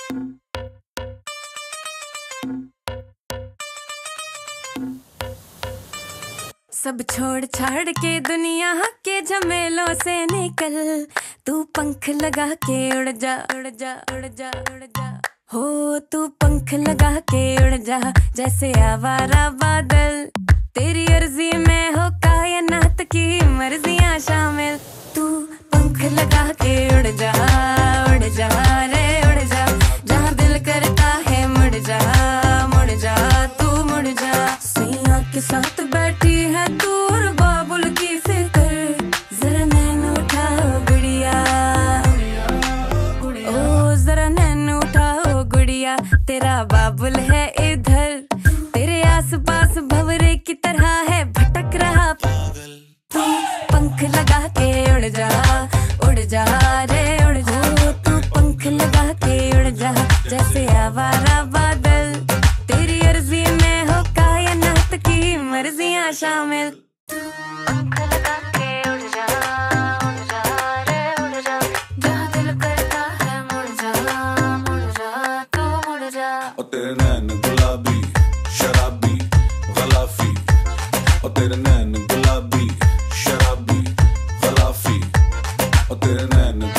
सब छोड़ छाड़ के दुनिया के झमेलों से निकल, तू पंख लगा के उड़ जा उड़ जा उड़ जा उड़ जा। हो तू पंख लगा के उड़ जा जैसे आवारा बादल, तेरी अर्जी में हो कायनात की मर्जियां शामिल। तू पंख लगा के उड़ जा रे उड़ जा, जहाँ दिल करता है मुड़ जा तू मुड़ जा। सैया के साथ बैठी है तू और बाबुल की फिक्र, जरा नैन उठाओ गुड़िया, ओ जरा नैन उठाओ गुड़िया, तेरा बाबुल है इधर, तेरे आसपास भंवरे की तरह है भटक रहा पागल। तू पंख लगा के उड़ जा रे उड़ जा, तू पंख लगा के उड़ जा जैसे आवारा बादल, तेरी अर्जी में हो कायनात की मर्जियां शामिल। पंख लगा के उड़ जा रे उड़ जा, जहाँ दिल करता है मुड़ जा तू मुड़ जा। और तेरे नैन गुलाबी शराबी गलाफी, और तेरे नैन गुलाबी शराबी गलाफी, और तेरे नैन